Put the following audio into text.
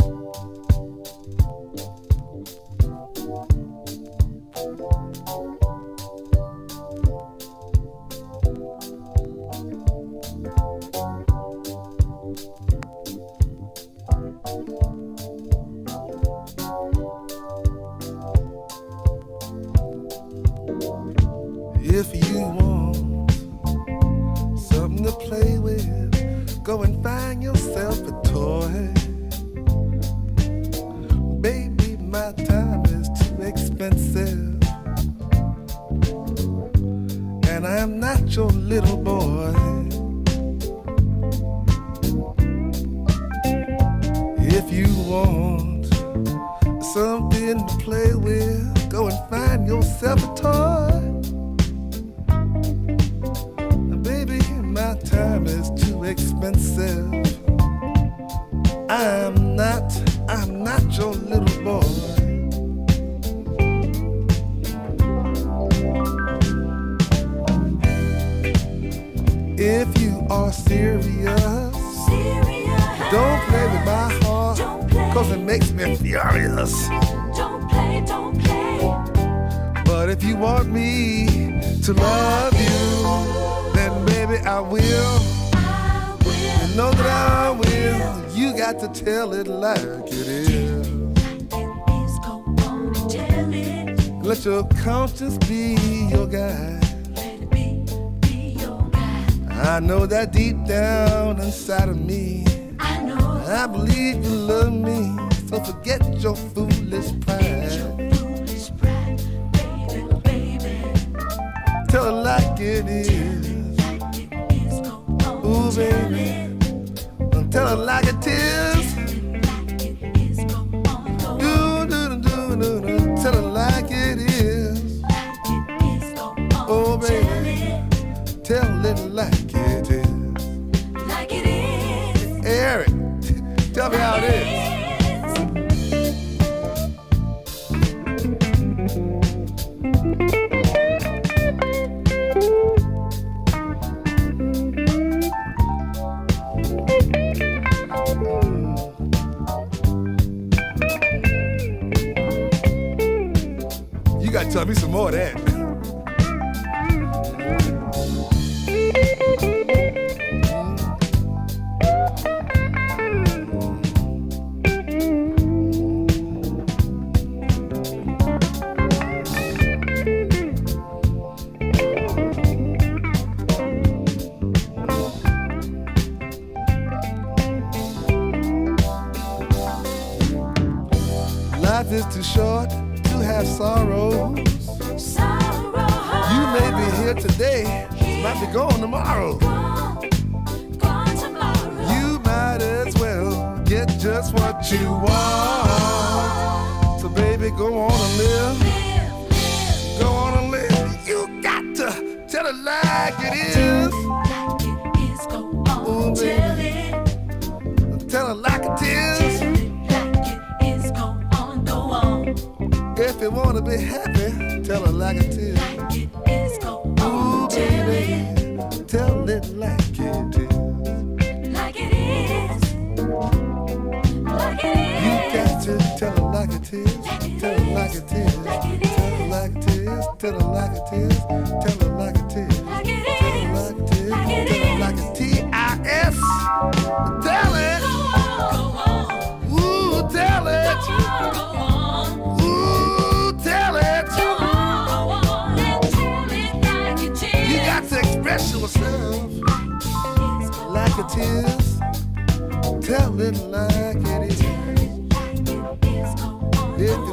If you want something to play with, go and find yourself a toy. Baby, my time is too expensive, and I am not your little boy. If you want something to play with, go and find yourself a toy. My time is too expensive. I'm not your little boy. If you are serious, don't play with my heart, cause it makes me furious. Don't play. But if you want me to love you, then baby I will. You know that I will. You got to tell it like it is. Let your conscience be your guide. I know that deep down inside of me, I believe you love me. So forget your foolish pride. Tell it like it is. Ooh, baby, tell it like it is. Do, tell it like it is. Oh, baby, tell it like it is. Eric, tell me how it is. You gotta tell me some more of that. Life is too short to have sorrows. You may be here today, might be gone tomorrow. You might as well get just what you want. So baby, go on and live. Go on and live. You got to tell it like it is. Ooh, baby, tell it like it is. If you wanna be happy, tell it like it is. Ooh, baby, tell it like it is. You got to tell it like it is. Tell it like it is. Tell it like it is. Tell it like it is. Tell it like it is. Tell it like it is. Tell it like it's T-I-S. Tell it. Ooh, tell it. Express yourself like it is. Tell it like it is. If you